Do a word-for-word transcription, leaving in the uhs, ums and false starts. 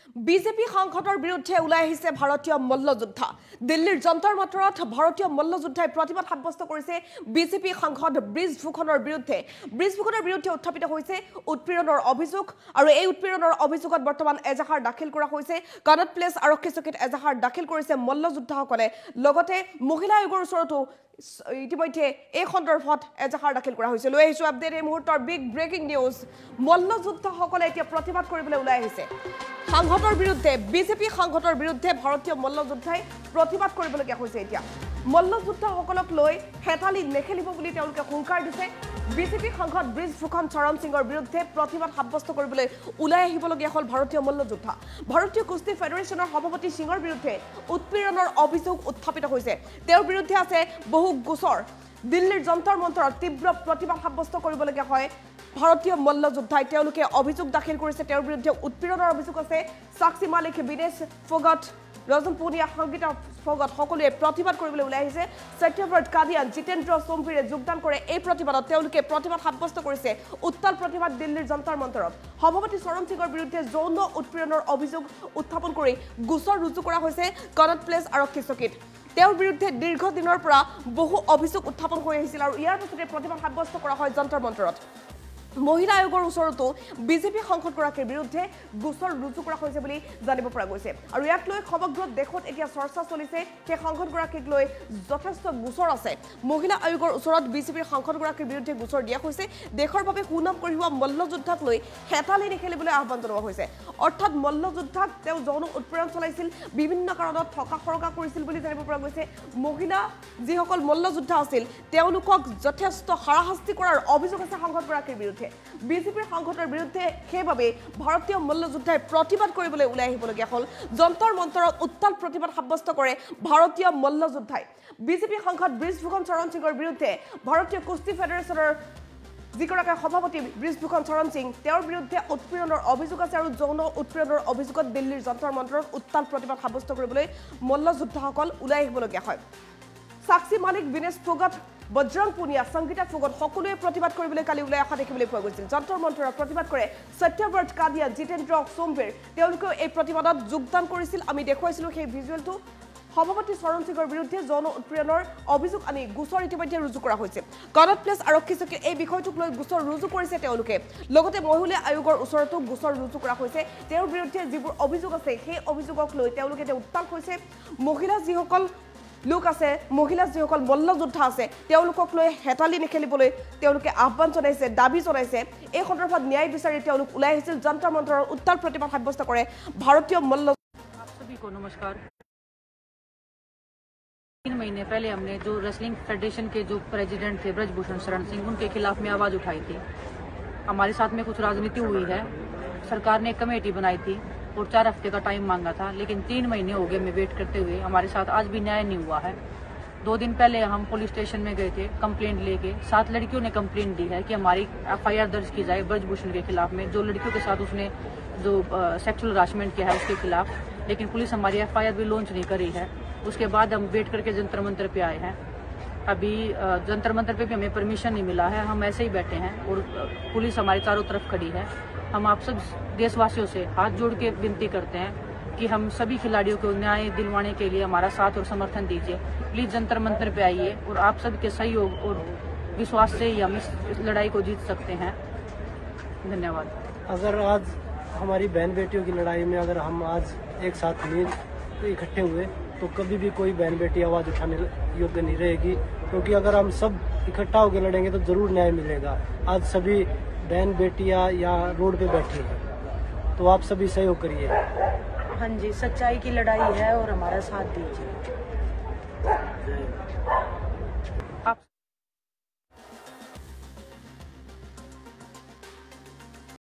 BJP সাংসদৰ বিৰুদ্ধে ওলাই আহিছে ভাৰতীয় মল্লযোদ্ধা। দিল্লীৰ যন্তৰ মন্তৰত ভাৰতীয় মল্লযোদ্ধাই প্ৰতিবাদ সাব্যস্ত কৰিছে বিজেপি সাংসদ ব্ৰিজ ফুকনৰ বিৰুদ্ধে। ব্ৰিজ ফুকনৰ বিৰুদ্ধে উত্থাপিত হৈছে উৎপীড়নৰ অভিযোগ আৰু এই উৎপীড়নৰ অভিযোগত বৰ্তমান এজাহাৰ দাখিল কৰা হৈছে। কনট প্লেচ আৰক্ষী চকীত এজাহাৰ দাখিল কৰিছে মল্লযোদ্ধাসকলে। লগতে মহিলা আয়োগৰ ওচৰতো ইতিমধ্যে এই সন্দৰ্ভত এজাহাৰ দাখিল কৰা হৈছে। লৈ আহিছো আপডেট এই মুহূৰ্তৰ বিগ ব্ৰেকিং নিউজ। মল্লযোদ্ধাসকলে এতিয়া প্ৰতিবাদ কৰিবলৈ ওলাই আহিছে সাংসদৰ বিৰুদ্ধে। বিজেপি সাংসদৰ বিৰুদ্ধে ভাৰতীয় মল্লযোদ্ধাই প্ৰতিবাদ কৰিবলগীয়া হৈছে। এতিয়া মল্লযোদ্ধাসকলক লৈ হেতালি নেখেলিব বুলি তেওঁলোকে হুংকাৰ দিছে। বিজেপি সাংসদ ব্ৰিজ ফুকন চৰণ সিঙৰ বিৰুদ্ধে প্ৰতিবাদ সাব্যস্ত কৰিবলৈ ওলাই আহিবলগীয়া হ'ল ভাৰতীয় মল্লযোদ্ধা। ভাৰতীয় কুস্তি ফেডাৰেশ্যনৰ সভাপতি সিঙৰ বিৰুদ্ধে উৎপীড়নৰ অভিযোগ উত্থাপিত হৈছে। তেওঁৰ বিৰুদ্ধে আছে বহু গোচৰ। দিল্লীৰ যন্তৰ মন্তৰত তীব্ৰ প্ৰতিবাদ সাব্যস্ত কৰিবলগীয়া হয় ভাৰতীয় মল্লযোদ্ধাই। তেওঁলোকে অভিযোগ দাখিল কৰিছে, তেওঁৰ বিৰুদ্ধে উৎপীড়নৰ অভিযোগ আছে। সাক্ষী মালিক, বিনেশ ফোগট, ৰজন পুনিয়া, সংগীতা ফোগট সকলোৱে প্ৰতিবাদ কৰিবলৈ ওলাই আহিছে। সত্যব্ৰত কাদিয়ান, জিতেন্দ্ৰ সোমভীৰে যোগদান কৰে এই প্ৰতিবাদত। তেওঁলোকে প্ৰতিবাদ সাব্যস্ত কৰিছে। উত্তাল প্ৰতিবাদ দিল্লীৰ যন্তৰ মন্তৰত। সভাপতি চৰণ সিঙৰ বিৰুদ্ধে যৌন উৎপীড়নৰ অভিযোগ উত্থাপন কৰি গোচৰ ৰুজু কৰা হৈছে কনট প্লেচ আৰক্ষী চকীত। তেওঁৰ বিৰুদ্ধে দীৰ্ঘদিনৰ পৰা বহু অভিযোগ উত্থাপন হৈ আহিছিল আৰু ইয়াৰ পাছতে প্ৰতিবাদ সাব্যস্ত কৰা হয় যন্তৰ মন্তৰত। মহিলা আয়োগৰ ওচৰতো বিজেপি সাংসদগৰাকীৰ বিৰুদ্ধে গোচৰ ৰুজু কৰা হৈছে বুলি জানিব পৰা গৈছে। আৰু ইয়াক লৈ সমগ্ৰ দেশত এতিয়া চৰ্চা চলিছে। সেই সাংসদগৰাকীক লৈ যথেষ্ট গোচৰ আছে। মহিলা আয়োগৰ ওচৰত বিজেপিৰ সাংসদগৰাকীৰ বিৰুদ্ধে গোচৰ দিয়া হৈছে। দেশৰ বাবে সুনাম কঢ়িওৱা মল্লযোদ্ধাক লৈ হেতালি নেখেলিবলৈ আহ্বান জনোৱা হৈছে। অৰ্থাৎ মল্লযোদ্ধাক তেওঁ যৌন উৎপীড়ন চলাইছিল, বিভিন্ন কাৰণত থকা সৰকা কৰিছিল বুলি জানিব পৰা গৈছে। মহিলা যিসকল মল্লযোদ্ধা আছিল তেওঁলোকক যথেষ্ট হাৰাশাস্তি কৰাৰ অভিযোগ আছে সাংসদগৰাকীৰ বিৰুদ্ধে। বিজেপিৰ সাংসদৰ বিৰুদ্ধে সেইবাবে ভাৰতীয় মল্লযোদ্ধাই প্ৰতিবাদ কৰিবলৈ ওলাই আহিবলগীয়া হ'ল। যন্তৰ মন্তৰত উত্তাল প্ৰতিবাদ সাব্যস্ত কৰে ভাৰতীয় মল্লযোদ্ধাই। বিজেপি সাংসদ ব্ৰিজ ফুকন চৰণ সিঙৰ বিৰুদ্ধে ভাৰতীয় কুস্তি ফেডাৰেশ্যনৰ যিগৰাকী সভাপতি ব্ৰিজ ফুকন চৰণ সিং, তেওঁৰ বিৰুদ্ধে উৎপীড়নৰ অভিযোগ আছে আৰু যৌন উৎপীড়নৰ অভিযোগত দিল্লীৰ যন্তৰ মন্তৰত উত্তাল প্ৰতিবাদ সাব্যস্ত কৰিবলৈ মল্লযোদ্ধাসকল ওলাই আহিবলগীয়া হয়। সাক্ষী মালিক, বিনেশ ফোগট, বজৰং পুনিয়া, সংগীতা ফোগট সকলোৱে প্ৰতিবাদ কৰিবলৈ কালি ওলাই অহা দেখিবলৈ পোৱা গৈছিল। যন্তৰ মন্তৰত প্ৰতিবাদ কৰে সত্যব্ৰত কাদিয়া, জিতেন্দ্ৰ সোমভীৰ, তেওঁলোকেও এই প্ৰতিবাদত যোগদান কৰিছিল। আমি দেখুৱাইছিলোঁ সেই ভিজুৱেলটো। সভাপতি চৰণ সিঙৰ বিৰুদ্ধে যৌন উৎপীড়নৰ অভিযোগ আনি গোচৰ ইতিমধ্যে ৰুজু কৰা হৈছে। কনট প্লেচ আৰক্ষী চকীত এই বিষয়টোক লৈ গোচৰ ৰুজু কৰিছে তেওঁলোকে। লগতে মহিলা আয়োগৰ ওচৰতো গোচৰ ৰুজু কৰা হৈছে। তেওঁৰ বিৰুদ্ধে যিবোৰ অভিযোগ আছে সেই অভিযোগক লৈ তেওঁলোকে এতিয়া উত্তাল হৈছে। মহিলা যিসকল লোক আছে, মহিলা যিসকল মল্লযোদ্ধা আছে তেওঁলোকক লৈ হেতালি নেখেলিবলৈ তেওঁলোকে আহ্বান জনাইছে, দাবী জনাইছে। এই সন্দৰ্ভত ন্যায় বিচাৰি তেওঁলোক ওলাই আহিছিল। যন্তৰ মন্তৰৰ উত্তাল প্ৰতিবাদ সাব্যস্ত কৰে ভাৰতীয় মল্ল। सभी को नमस्कार। तीन महीने पहले हमने जो रेसलिंग फेडरेशन के जो प्रेसिडेंट थे ब्रजभूषण शरण सिंह, उनके खिलाफ में आवाज उठाई थी। हमारे साथ में कुछ राजनीति हुई है। सरकार ने कमेटी बनाई थी और चार हफ्ते का टाइम मांगा था, लेकिन तीन महीने हो गए हमें वेट करते हुए। हमारे साथ आज भी न्याय नहीं हुआ है। दो दिन पहले हम पुलिस स्टेशन में गए थे कंप्लेंट लेके। सात लड़कियों ने कंप्लेंट दी है कि हमारी एफ आई आर दर्ज की जाए ब्रजभूषण के खिलाफ में, जो लड़कियों के साथ उसने जो सेक्सुअल हरासमेंट किया है उसके खिलाफ। लेकिन पुलिस हमारी एफ आई आर भी लॉन्च नहीं कर रही है। उसके बाद हम वेट करके जंतर मंतर पे आए हैं। अभी जंतर मंतर पे भी हमें परमिशन नहीं मिला है। हम ऐसे ही बैठे हैं और पुलिस हमारी चारों तरफ खड़ी है। हम आप सब देशवासियों से हाथ जोड़ के विनती करते हैं कि हम सभी खिलाड़ियों को न्याय दिलवाने के लिए हमारा साथ और समर्थन दीजिए। प्लीज जंतर मंतर पे आइए और आप सबके सहयोग और विश्वास से ही हम इस लड़ाई को जीत सकते हैं। धन्यवाद। अगर आज हमारी बहन बेटियों की लड़ाई में अगर हम आज एक साथ नहीं इकट्ठे हुए तो कभी भी कोई बहन बेटी आवाज उठाने योग्य नहीं रहेगी, क्योंकि अगर हम सब इकट्ठा होकर लड़ेंगे तो जरूर न्याय मिलेगा। आज सभी बहन बेटियां या रोड पे बैठी हैं, तो आप सभी सहयोग करिए। हाँ जी, सच्चाई की लड़ाई है और हमारा साथ दीजिए।